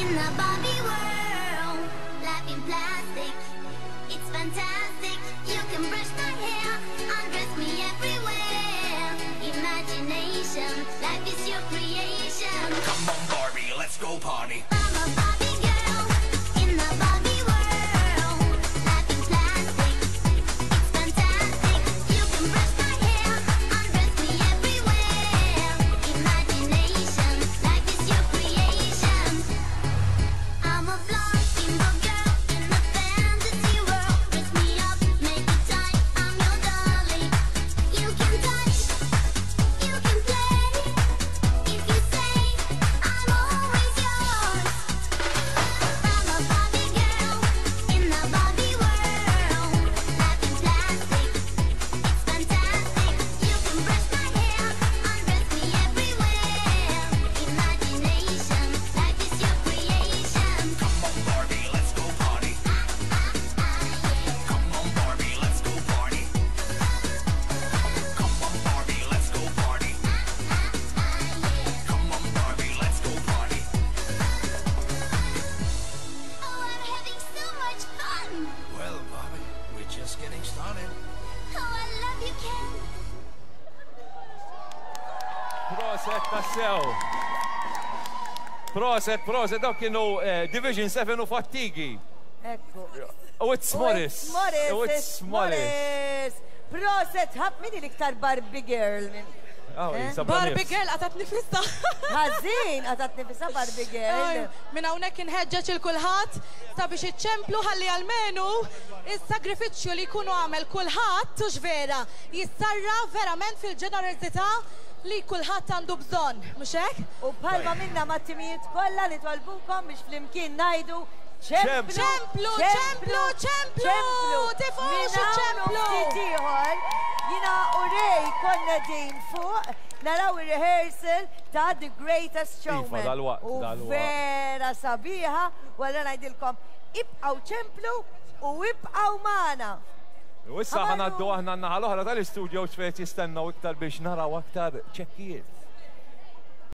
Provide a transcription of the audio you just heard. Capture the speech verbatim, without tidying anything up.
In the Barbie world, life in plastic, it's fantastic. You can brush my hair, undress me everywhere. Imagination, life is your creation. Come on, Barbie, let's go party. I'm a Barbie girl in the Barbie world. Life in plastic, it's fantastic. You can brush my hair, undress me everywhere. Imagination, life is your creation. I'm a blonde girl in the fantasy world. Dress me up, make it tight. I'm your dolly. You can touch, you can play. If you say I'm always yours. I'm a Barbie girl in the Barbie world. Life in plastic, it's fantastic. You can brush my hair, undress me everywhere. Imagination, life is your creation. Come on, Barbie, let's go party. Come on, Barbie, let's go party. Come on, Barbie, let's go party. Come on, Barbie, let's go party. Oh, I'm having so much fun. Well, Barbie, we're just getting started. Oh, I love you, Ken. Proset tassew. Proset, proset, dak kienu eh, Division seven u Fattigi. Ekku. U it's Morris. Morris, U it's Morris. Morris. Proset, ħab min l-iktar Barbie girl minn. Oh, Eh? jisab Barbie girl għatat nifissa. Ħażin, għatat nifisa Barbie girl. Min hawnhekk inħeġġeġ il-kulħadd sabiex iċċemplu ħalli għalmenu is-sagrifiċċju li jkunu għamel kulħadd hux vera jissarra verament fil-ġenerożità li kulħadd għandu bżonn, mhux hekk? U bħalma minna ma' timijiet kollha li twalbukom biex flimkien ngħidu ċemplu, ċemplu, ċemplu, ċemplu, tifhux iċ-ċemplu. Jina u rej konna din fuq, naraw il-rehearsal ta' The Greatest Showman. dal-waqt, U dal-waqt. vera sabiħa, wara ngħidilkom ibqgħu ċemplu u ibqgħu magħna. U issa ħanaddu aħna n-naħa l-oħra tal-istudio xfejt jistennaw iktar biex naraw aktar ċekkijiet.